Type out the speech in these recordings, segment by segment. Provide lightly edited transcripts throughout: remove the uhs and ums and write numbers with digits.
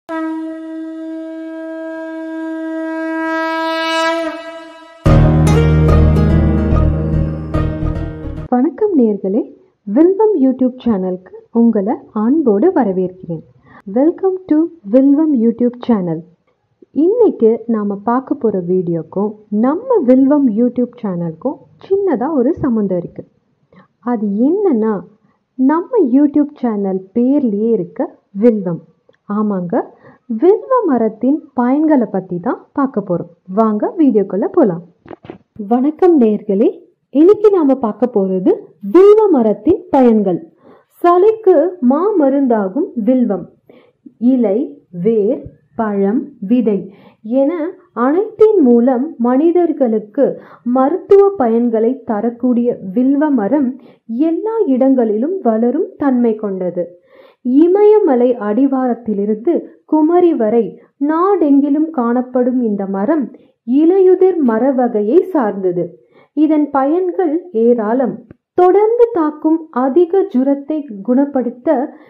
வணக்கம் நேயர்களே, வில்வம் யூடியூப் சேனலுக்கு உங்களை அன்போடு வரவேற்கிறேன். Welcome to Vilvam YouTube channel. இன்னைக்கு நாம் பார்க்க போகிற வீடியோக்கும் நம்ம வில்வம் யூடியூப் சேனலுக்கும் சின்னதாக ஒரு சம்மந்தம் இருக்குது. அது என்னன்னா, நம்ம யூடியூப் சேனல் பேர்லேயே இருக்க வில்வம். ஆமாங்க, வில்வ மரத்தின் பயன்களை பற்றி தான் பார்க்க போகிறோம். வாங்க வீடியோக்குள்ளே போகலாம். வணக்கம் நேயர்களே, இன்னைக்கு நாம பார்க்க போறது வில்வ மரத்தின் பயன்கள். சளிக்கு மாமருந்தாகும் வில்வம். இலை, வேர், பழம், விதை என அனைத்தின் மூலம் மனிதர்களுக்கு மருத்துவ பயன்களை தரக்கூடிய வில்வ மரம் எல்லா இடங்களிலும் வளரும் தன்மை கொண்டது. இமயமலை அடிவாரத்திலிருந்து குமரி வரை நாடெங்கிலும் காணப்படும் இந்த மரம் இலையுதிர் மர வகையை சார்ந்தது. இதன் பயன்கள் ஏராளம். தொடர்ந்து தாக்கும் அதிக ஜுரத்தை குணப்படுத்த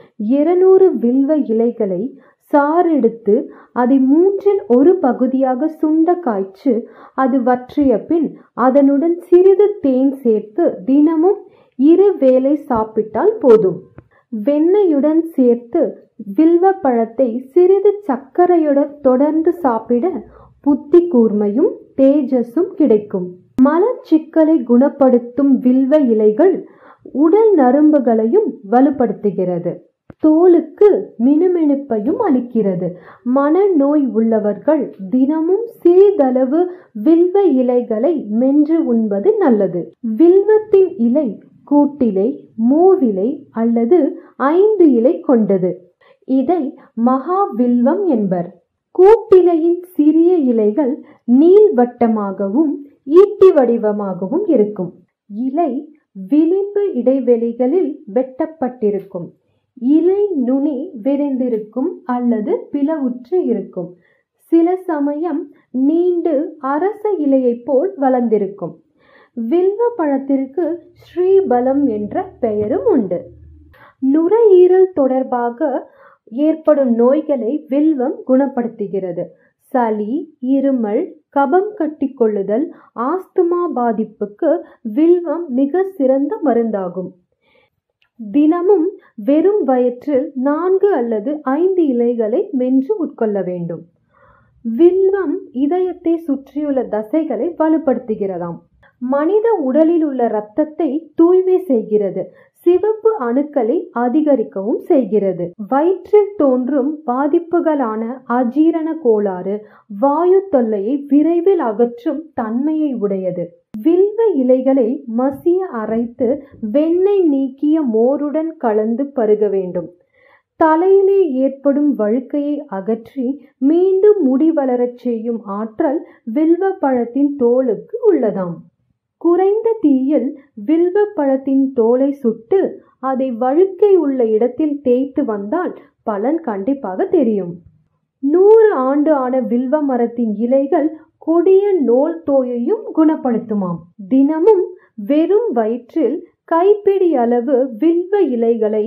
200 வில்வ இலைகளை சாறெடுத்து அதை 1/3 பகுதியாக சுண்ட காய்ச்சு அது வற்றிய பின் அதனுடன் சிறிது தேன் சேர்த்து தினமும் 2 வேளை சாப்பிட்டால் போதும். வெண்ணெயுடன் சேர்த்து வில்வ பழத்தை சிறிது சர்க்கரையுடன் தொடர்ந்து சாப்பிட புத்தி கூர்மையும் தேஜஸும் கிடைக்கும். மலச்சிக்கலை குணப்படுத்தும் வில்வ இலைகள் உடல் நரம்புகளையும் வலுப்படுத்துகிறது. தோலுக்கு மினுமினுப்பையும் அளிக்கிறது. மனநோய் உள்ளவர்கள் தினமும் சிறிதளவு வில்வ இலைகளை மென்று உண்பது நல்லது. வில்வத்தின் இலை கூட்டிலை, மூவிலை அல்லது 5 இலை கொண்டது. இதை மகாவில்வம் என்பர். கூட்டிலையின் சிறிய இலைகள் நீள்வட்டமாகவும் ஈட்டி வடிவமாகவும் இருக்கும். இலை விளிம்பு இடைவெளிகளில் வெட்டப்பட்டிருக்கும். இலை நுனி விரிந்திருக்கும் அல்லது பிளவுற்று இருக்கும். சில சமயம் நீண்டு அரச இலையை போல் வளர்ந்திருக்கும். வில்வ பழத்திற்கு ஸ்ரீபலம் என்ற பெயரும் உண்டு. நுரையீரல் தொடர்பாக ஏற்படும் நோய்களை வில்வம் குணப்படுத்துகிறது. சளி, இருமல், கபம் கட்டிக்கொள்ளுதல், ஆஸ்துமா பாதிப்புக்கு வில்வம் மிக சிறந்த மருந்தாகும். தினமும் வெறும் வயிற்றில் 4 அல்லது 5 இலைகளை மென்று உட்கொள்ள வேண்டும். வில்வம் இதயத்தை சுற்றியுள்ள தசைகளை வலுப்படுத்துகிறதாம். மனித உடலில் உள்ள இரத்தத்தை தூய்மை செய்கிறது. சிவப்பு அணுக்களை அதிகரிக்கவும் செய்கிறது. வயிற்றில் தோன்றும் பாதிப்புகளான அஜீரண கோளாறு, வாயு தொல்லையை விரைவில் அகற்றும் தன்மையை உடையது. வில்வ இலைகளை மசிய அரைத்து வெண்ணெய் நீக்கிய மோருடன் கலந்து பருக வேண்டும். தலையிலே ஏற்படும் வழுக்கையை அகற்றி மீண்டும் முடி வளரச் செய்யும் ஆற்றல் வில்வ பழத்தின் தோலுக்கு உள்ளதாம். குறைந்த தீயில் வில்வ பழத்தின் தோலை சுட்டு அதை வழுக்கை உள்ள இடத்தில் தேய்த்து வந்தால் பலன் கண்டிப்பாக தெரியும். 100 ஆண்டு ஆன வில்வ மரத்தின் இலைகள் கொடிய நோல் தோயையும் குணப்படுத்துமாம். தினமும் வெறும் வயிற்றில் கைப்பிடி அளவு வில்வ இலைகளை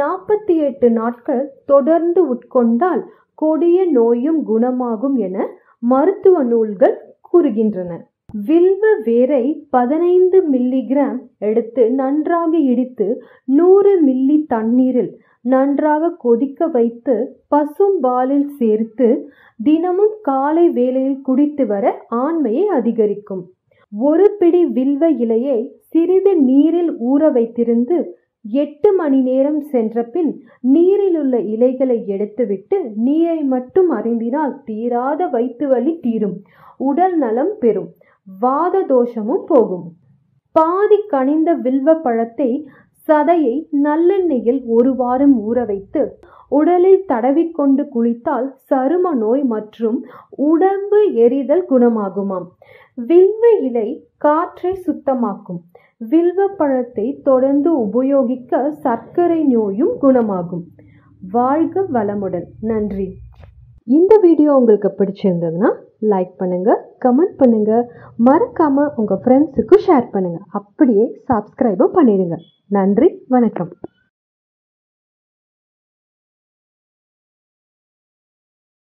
48 நாட்கள் தொடர்ந்து உட்கொண்டால் கொடிய நோயும் குணமாகும் என மருத்துவ நூல்கள் கூறுகின்றன. வில்வ வேரை 15 மில்லிகிராம் எடுத்து நன்றாக இடித்து 100 மில்லி தண்ணீரில் நன்றாக கொதிக்க வைத்து பசும்பாலில் சேர்த்து தினமும் காலை வேளையில் குடித்து வர ஆண்மையை அதிகரிக்கும். 1 பிடி வில்வ இலையை சிறிது நீரில் ஊற வைத்திருந்து 8 மணி நேரம் சென்ற பின் நீரில் உள்ள இலைகளை எடுத்துவிட்டு நீரை மட்டும் அருந்தினால் தீராத வயிற்று வலி தீரும். உடல் நலம் பெறும். வாத தோஷமும் போகும். பாதி கனிந்த வில்வ பழத்தை சதையை நல்லெண்ணெயில் 1 வாரம் ஊற வைத்து உடலில் தடவிக்கொண்டு குளித்தால் சரும நோய் மற்றும் உடம்பு எரிதல் குணமாகுமாம். வில்வ இலை காற்றை சுத்தமாக்கும். வில்வ பழத்தை தொடர்ந்து உபயோகிக்க சர்க்கரை நோயும் குணமாகும். வாழ்க வளமுடன். நன்றி. இந்த வீடியோ உங்களுக்கு பிடிச்சிருந்ததுன்னா லைக் பண்ணுங்க, கமெண்ட் பண்ணுங்க, மறக்காம உங்க ஃப்ரெண்ட்ஸுக்கு ஷேர் பண்ணுங்க. அப்படியே சப்ஸ்கிரைபும் பண்ணிடுங்க. நன்றி, வணக்கம்.